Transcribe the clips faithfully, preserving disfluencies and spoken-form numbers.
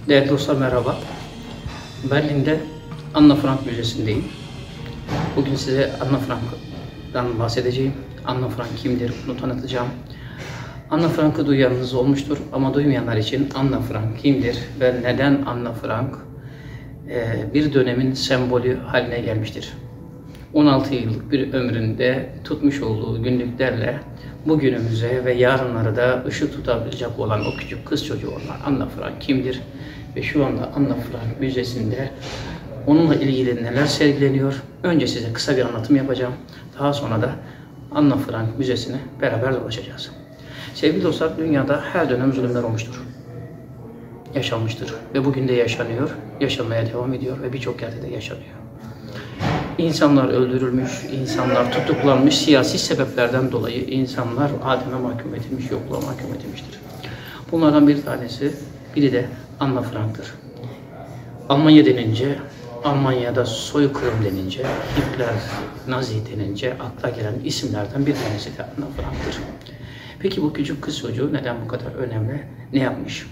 Değerli dostlar merhaba. Berlin'de Anne Frank Müzesi'ndeyim. Bugün size Anne Frank'dan bahsedeceğim. Anne Frank kimdir? Bunu tanıtacağım. Anne Frank'ı duyanınız olmuştur ama duymayanlar için Anne Frank kimdir ve neden Anne Frank bir dönemin sembolü haline gelmiştir? on altı yıllık bir ömründe tutmuş olduğu günlüklerle bugünümüze ve yarınları da ışık tutabilecek olan o küçük kız çocuğu olan Anne Frank kimdir? Ve şu anda Anne Frank Müzesi'nde onunla ilgili neler sergileniyor? Önce size kısa bir anlatım yapacağım. Daha sonra da Anne Frank Müzesi'ni beraber dolaşacağız. Sevgili dostlar, dünyada her dönem zulümler olmuştur. Yaşanmıştır ve bugün de yaşanıyor, yaşanmaya devam ediyor ve birçok yerde de yaşanıyor. İnsanlar öldürülmüş, insanlar tutuklanmış, siyasi sebeplerden dolayı insanlar Adem'e mahkum edilmiş, yokluğa mahkum edilmiştir. Bunlardan bir tanesi, biri de Anne Frank'tır. Almanya denince, Almanya'da soykırım denince, Hitler, Nazi denince akla gelen isimlerden bir tanesi de Anne Frank'tır. Peki bu küçük kız çocuğu neden bu kadar önemli? Ne yapmış?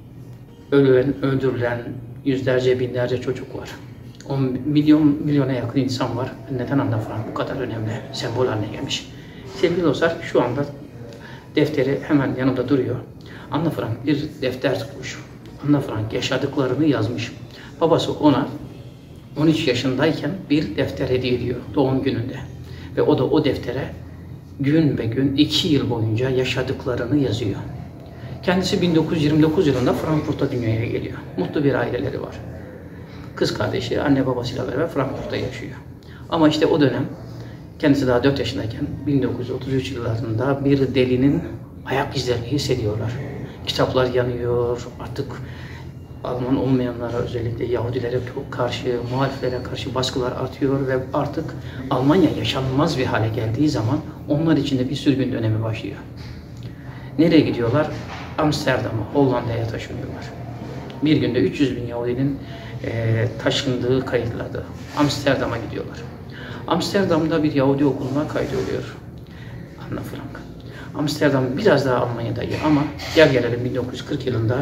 Ölen, öldürülen yüzlerce, binlerce çocuk var. on milyon, milyona yakın insan var. Neden Anne Frank bu kadar önemli? Sembol haline gelmiş. Sevgili dostlar, şu anda defteri hemen yanımda duruyor. Anne Frank bir defter tutmuş. Anne Frank yaşadıklarını yazmış. Babası ona on üç yaşındayken bir defter hediye ediyor doğum gününde. Ve o da o deftere gün be gün iki yıl boyunca yaşadıklarını yazıyor. Kendisi bin dokuz yüz yirmi dokuz yılında Frankfurt'ta dünyaya geliyor. Mutlu bir aileleri var. Kız kardeşi anne babasıyla beraber Frankfurt'ta yaşıyor. Ama işte o dönem kendisi daha dört yaşındayken bin dokuz yüz otuz üç yıllarında bir delinin ayak izlerini hissediyorlar. Kitaplar yanıyor, artık Alman olmayanlara, özellikle Yahudilere karşı, muhaliflere karşı baskılar artıyor ve artık Almanya yaşanmaz bir hale geldiği zaman onlar için de bir sürgün dönemi başlıyor. Nereye gidiyorlar? Amsterdam'a, Hollanda'ya taşınıyorlar. Bir günde üç yüz bin Yahudinin e, taşındığı kayıtladı. Amsterdam'a gidiyorlar. Amsterdam'da bir Yahudi okuluna kaydoluyor Anne Frank. Amsterdam biraz daha Almanya'daydı ama gel gelelim bin dokuz yüz kırk yılında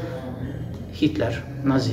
Hitler, Nazi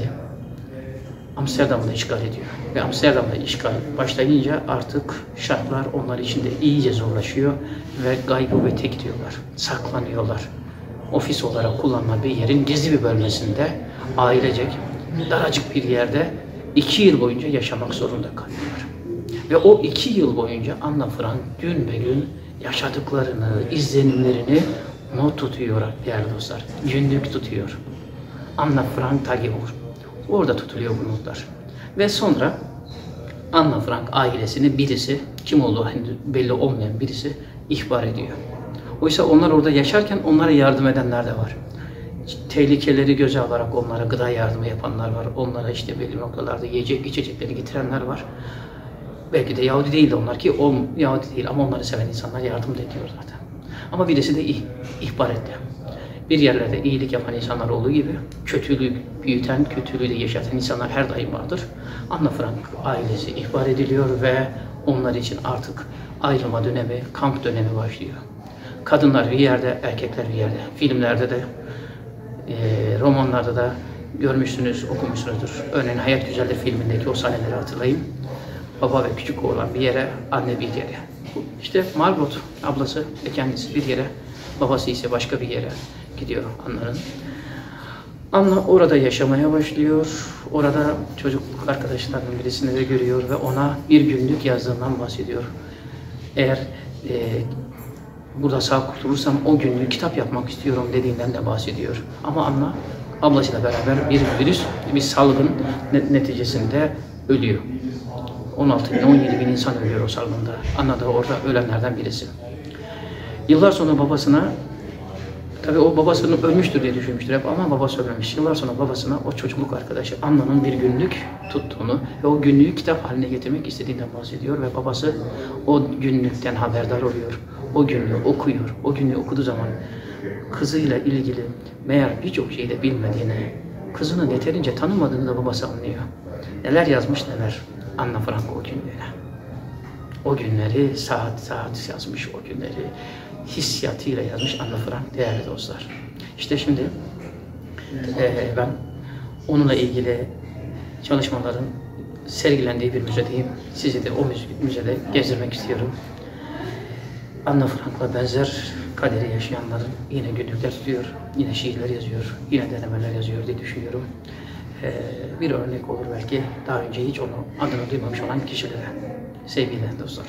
Amsterdam'da işgal ediyor. Ve Amsterdam'da işgal başlayınca artık şartlar onlar için de iyice zorlaşıyor ve gaybubete gidiyorlar, saklanıyorlar. Ofis olarak kullanılan bir yerin gizli bir bölgesinde ailecek daracık bir yerde iki yıl boyunca yaşamak zorunda kalıyorlar. Ve o iki yıl boyunca Anne Frank gün be gün yaşadıklarını, izlenimlerini not tutuyor değerli dostlar. Günlük tutuyor. Anne Frank Tagebuch. Orada tutuluyor bu notlar. Ve sonra Anne Frank ailesini birisi, kim olduğu belli olmayan birisi ihbar ediyor. Oysa onlar orada yaşarken onlara yardım edenler de var. Tehlikeleri göze alarak onlara gıda yardımı yapanlar var. Onlara işte belli noktalarda yiyecek, içecekleri getirenler var. Belki de Yahudi değil de onlar ki o Yahudi değil ama onları seven insanlar yardım ediyor zaten. Ama birisi de ih, ihbar etti. Bir yerlerde iyilik yapan insanlar olduğu gibi kötülük büyüten, kötülüğü de yaşatan insanlar her daim vardır. Anne Frank ailesi ihbar ediliyor ve onlar için artık ayrılma dönemi, kamp dönemi başlıyor. Kadınlar bir yerde, erkekler bir yerde. Filmlerde de, e, romanlarda da görmüşsünüz, okumuşsunuzdur. Örneğin Hayat Güzeldir filmindeki o sahneleri hatırlayın. Baba ve küçük oğlan bir yere, anne bir yere. İşte Margot ablası ve kendisi bir yere, babası ise başka bir yere gidiyor Anne'nin. Anne orada yaşamaya başlıyor. Orada çocukluk arkadaşlarının birisini de görüyor ve ona bir günlük yazdığından bahsediyor. Eğer e, burada sağ kurtulursam o günlüğü kitap yapmak istiyorum dediğinden de bahsediyor. Ama Anne ablasıyla beraber bir virüs, bir salgın neticesinde ölüyor. on altı bin, on yedi bin insan ölüyor o salgında. Anne da orada ölenlerden birisi. Yıllar sonra babasına, tabii o babasının ölmüştür diye düşünmüştür hep ama babası ölmemiş. Yıllar sonra babasına o çocukluk arkadaşı Anne'nin bir günlük tuttuğunu ve o günlüğü kitap haline getirmek istediğinden bahsediyor ve babası o günlükten haberdar oluyor. O günlüğü okuyor. O günlüğü okuduğu zaman kızıyla ilgili meğer birçok şeyi de bilmediğini, kızını yeterince tanımadığını da babası anlıyor. Neler yazmış neler Anne Frank o günlere. O günleri saat saat yazmış, o günleri hissiyatıyla yazmış Anne Frank değerli dostlar. İşte şimdi e, ben onunla ilgili çalışmaların sergilendiği bir müzedeyim. Sizi de o müzede gezdirmek istiyorum. Anne Frank'la benzer kaderi yaşayanların yine günlükler tutuyor, yine şiirler yazıyor, yine denemeler yazıyor diye düşünüyorum. Ee, bir örnek olur belki daha önce hiç onu adını duymamış olan kişilere. Sevgili dostlar.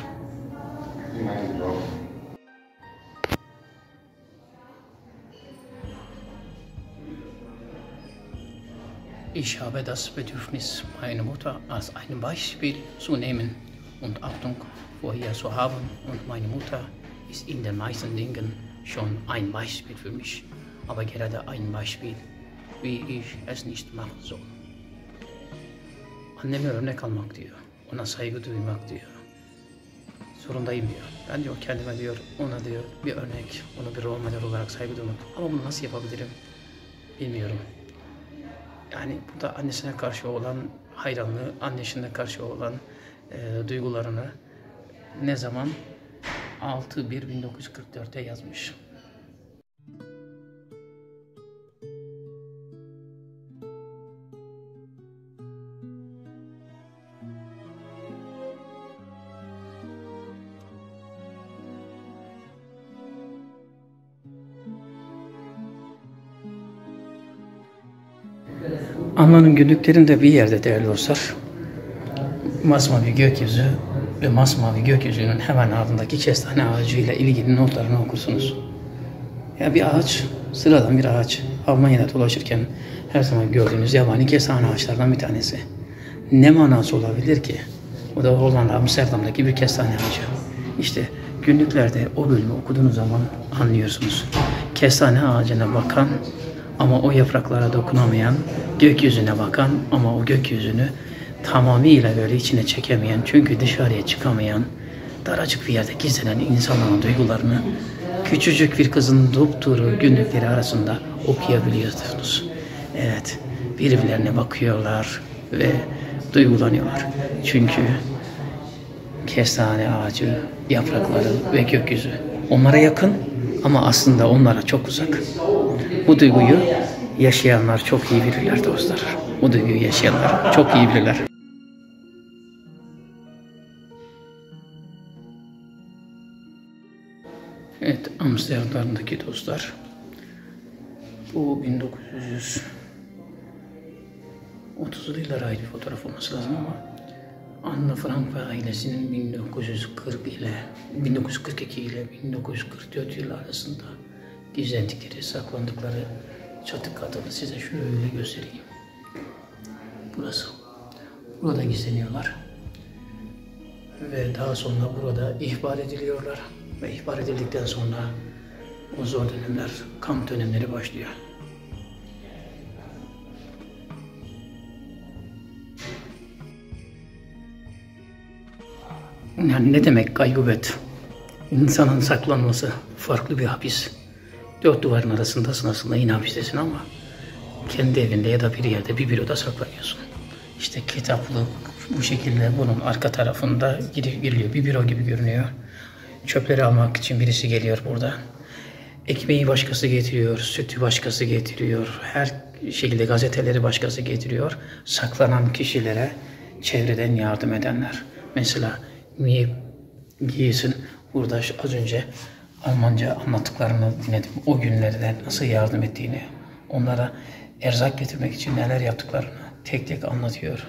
Ich habe das Bedürfnis, meine Mutter als ein Beispiel zu nehmen und Achtung vor ihr zu haben. Und meine Mutter ist in den meisten Dingen schon ein Beispiel für mich, aber gerade ein Beispiel, wie ich es nicht machen soll. Anneme örnek almak diyor, ona saygı duymak diyor. Zorundayım diyor. Ben diyor kendime diyor, ona diyor bir örnek, onu bir rol model olarak saygı duymak. Ama bunu nasıl yapabilirim bilmiyorum. Yani burada annesine karşı olan hayranlığı, annesine karşı olan e, duygularını ne zaman? altı bir bin dokuz yüz kırk dört'te yazmış. Anna'nın günlüklerinde bir yerde değerli dostlar, masmavi gökyüzü ve masmavi gökyüzünün hemen ardındaki kestane ağacıyla ilgili notlarını okursunuz. Ya bir ağaç, sıradan bir ağaç. Almanya'da dolaşırken her zaman gördüğünüz yabani kestane ağaçlardan bir tanesi. Ne manası olabilir ki? O da Hollanda, Amsterdam'daki bir kestane ağacı. İşte günlüklerde o bölümü okuduğunuz zaman anlıyorsunuz. Kestane ağacına bakan ama o yapraklara dokunamayan, gökyüzüne bakan ama o gökyüzünü tamamıyla böyle içine çekemeyen, çünkü dışarıya çıkamayan, daracık bir yerde gizlenen insanların duygularını küçücük bir kızın dupduru günlükleri arasında okuyabiliyorsunuz. Evet, birbirlerine bakıyorlar ve duygulanıyorlar. Çünkü kestane ağacı, yaprakları ve gökyüzü onlara yakın ama aslında onlara çok uzak. Bu duyguyu yaşayanlar çok iyi bilirler dostlar. Bu duyguyu yaşayanlar çok iyi bilirler. Evet, Amsterdam'daki dostlar. Bu bin dokuz yüz otuzlu yıllara ait bir fotoğraf olması lazım ama Anne Frank ve ailesinin bin dokuz yüz kırk ile bin dokuz yüz kırk iki ile bin dokuz yüz kırk dört yılı arasında gizlendikleri, saklandıkları çatı katını size şöyle göstereyim. Burası. Burada gizleniyorlar. Ve daha sonra burada ihbar ediliyorlar. Ve ihbar edildikten sonra o zor dönemler, kamp dönemleri başlıyor. Yani ne demek gaybet? İnsanın saklanması, farklı bir hapis. Dört duvarın arasındasın aslında, yine hapistesin ama kendi evinde ya da bir yerde, bir büroda saklanıyorsun. İşte kitaplık bu şekilde bunun arka tarafında giriliyor. Bir büro gibi görünüyor. Çöpleri almak için birisi geliyor burada. Ekmeği başkası getiriyor, sütü başkası getiriyor. Her şekilde gazeteleri başkası getiriyor. Saklanan kişilere çevreden yardım edenler. Mesela Mie Gies'in burada az önce Almanca anlattıklarını dinledim. O günlerde nasıl yardım ettiğini, onlara erzak getirmek için neler yaptıklarını tek tek anlatıyor.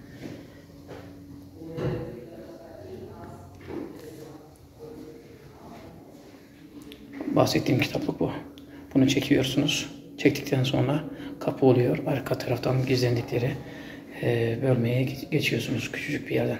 Bahsettiğim kitaplık bu. Bunu çekiyorsunuz. Çektikten sonra kapı oluyor. Arka taraftan gizlendikleri e, bölmeye geçiyorsunuz küçücük bir yerden.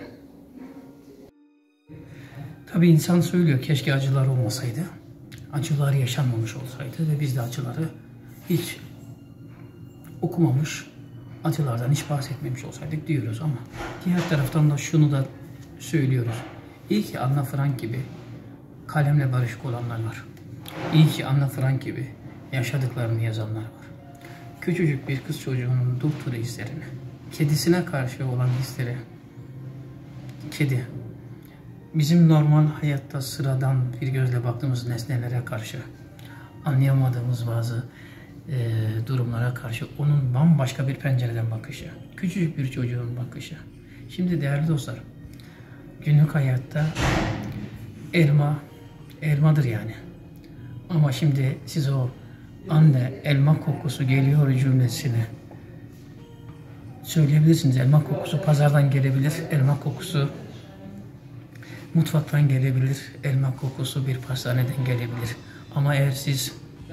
Tabii insan söylüyor, keşke acılar olmasaydı. Acılar yaşanmamış olsaydı ve biz de acıları hiç okumamış, acılardan hiç bahsetmemiş olsaydık diyoruz ama diğer taraftan da şunu da söylüyoruz. İyi ki Anne Frank gibi kalemle barışık olanlar var. İyi ki Anne Frank gibi yaşadıklarını yazanlar var. Küçücük bir kız çocuğunun dupduru hislerini, kedisine karşı olan hisleri, kedi, bizim normal hayatta sıradan bir gözle baktığımız nesnelere karşı anlayamadığımız bazı e, durumlara karşı onun bambaşka bir pencereden bakışı, küçücük bir çocuğun bakışı. Şimdi değerli dostlar, günlük hayatta elma, elmadır yani. Ama şimdi siz o anne elma kokusu geliyor cümlesini söyleyebilirsiniz. Elma kokusu pazardan gelebilir, elma kokusu mutfaktan gelebilir, elma kokusu bir pastaneden gelebilir. Ama eğer siz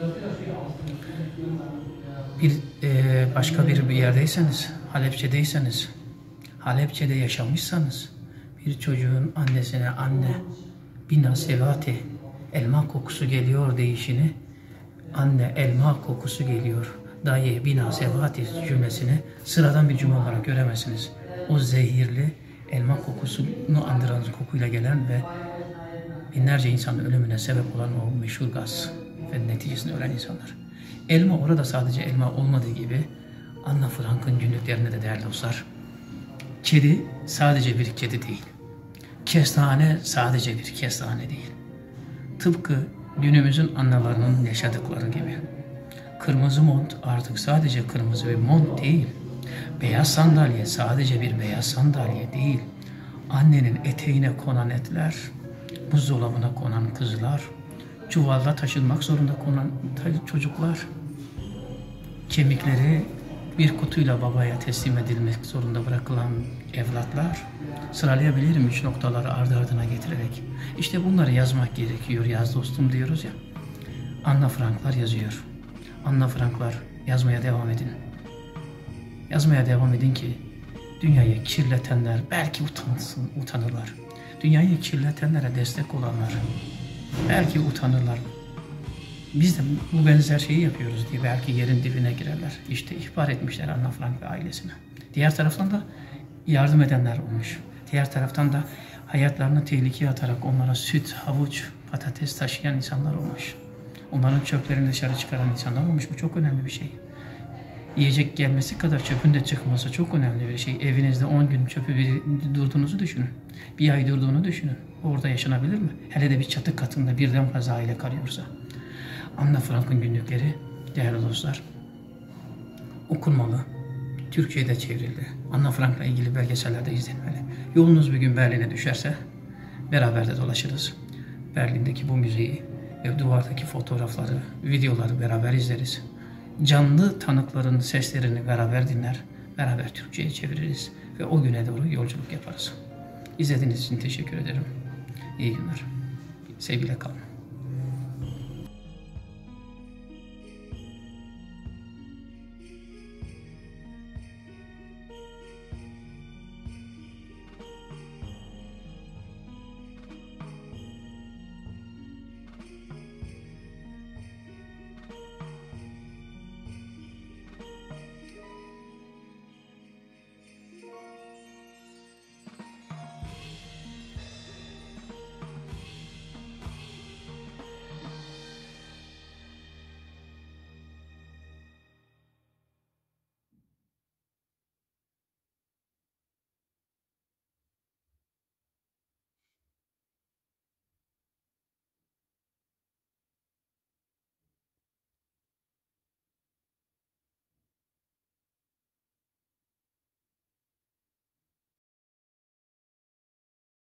bir e, başka bir, bir yerdeyseniz, Halepçe'deyseniz, Halepçe'de yaşamışsanız, bir çocuğun annesine anne bina sevati elma kokusu geliyor deyişini, anne elma kokusu geliyor dayı bina sevati cümlesini sıradan bir cümle olarak göremezsiniz. O zehirli elma kokusunu andıran kokuyla gelen ve binlerce insanın ölümüne sebep olan o meşhur gaz ve neticesinde ölen insanlar. Elma orada sadece elma olmadığı gibi Anna Frank'ın günlüklerinde de değerli dostlar, kedi sadece bir kedi değil. Kestane sadece bir kestane değil. Tıpkı günümüzün annelerinin yaşadıkları gibi. Kırmızı mont artık sadece kırmızı bir mont değil. Beyaz sandalye sadece bir beyaz sandalye değil. Annenin eteğine konan etler, buzdolabına konan kızlar, çuvalla taşınmak zorunda konan çocuklar, kemikleri bir kutuyla babaya teslim edilmek zorunda bırakılan evlatlar, sıralayabilirim üç noktaları ardı ardına getirerek. İşte bunları yazmak gerekiyor yaz dostum diyoruz ya. Anna Franklar yazıyor. Anna Franklar yazmaya devam edin. Yazmaya devam edin ki dünyayı kirletenler belki utansın, utanırlar. Dünyayı kirletenlere destek olanlar belki utanırlar. Biz de bu benzer şeyi yapıyoruz diye belki yerin dibine girerler. İşte ihbar etmişler Anna Frank ve ailesine. Diğer taraftan da yardım edenler olmuş. Diğer taraftan da hayatlarını tehlikeye atarak onlara süt, havuç, patates taşıyan insanlar olmuş. Onların çöplerini dışarı çıkaran insanlar olmuş. Bu çok önemli bir şey. Yiyecek gelmesi kadar çöpün de çıkması çok önemli bir şey. Evinizde on gün çöpü bir, durduğunuzu düşünün. Bir ay durduğunu düşünün. Orada yaşanabilir mi? Hele de bir çatı katında birden fazla aile kalıyorsa. Anna Frank'ın günlükleri değerli dostlar okunmalı. Türkçe'ye de çevrildi. Anna Frank'la ilgili belgeseller de izlenmeli. Yolunuz bir gün Berlin'e düşerse beraber de dolaşırız. Berlin'deki bu müzeyi ve duvardaki fotoğrafları, videoları beraber izleriz. Canlı tanıkların seslerini beraber dinler, beraber Türkçe'ye çeviririz ve o güne doğru yolculuk yaparız. İzlediğiniz için teşekkür ederim. İyi günler. Sevgiyle kalın.